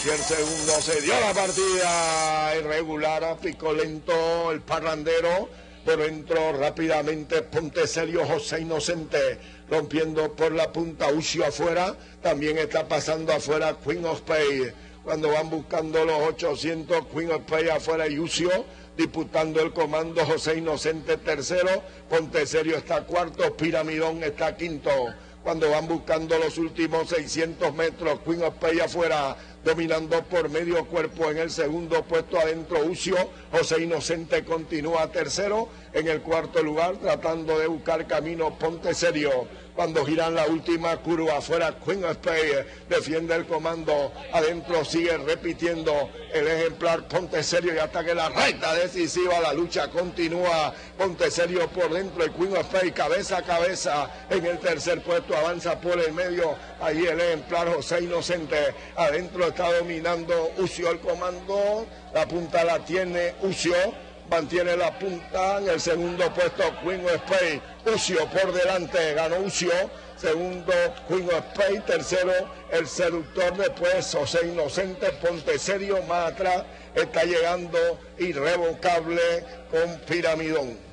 Y el segundo se dio la partida irregular, a pico lento el parrandero. Por dentro rápidamente Ponteserio, José Inocente rompiendo por la punta, Ucio afuera. También está pasando afuera Queen of Spades. Cuando van buscando los 800, Queen of Spades afuera y Ucio disputando el comando, José Inocente tercero, Ponteserio está cuarto, Piramidón está quinto. Cuando van buscando los últimos 600 metros, Queen of Spades afuera, dominando por medio cuerpo en el segundo puesto, adentro Ucio. José Inocente continúa tercero. En el cuarto lugar, tratando de buscar camino, Ponteserio. Cuando giran la última curva, afuera Queen of Spades defiende el comando, adentro sigue repitiendo el ejemplar Ponteserio, y hasta que la recta decisiva la lucha continúa. Ponteserio por dentro, el Queen of Spades cabeza a cabeza en el tercer puesto, avanza por el medio, ahí el ejemplar José Inocente, adentro está dominando Ucio el comando, la punta la tiene Ucio, mantiene la punta. En el segundo puesto Queen of Spades, Ucio por delante, ganó Ucio. Segundo Queen of Spades, tercero el seductor, después José Inocente. Ponteserio más atrás está llegando Irrevocable con Piramidón.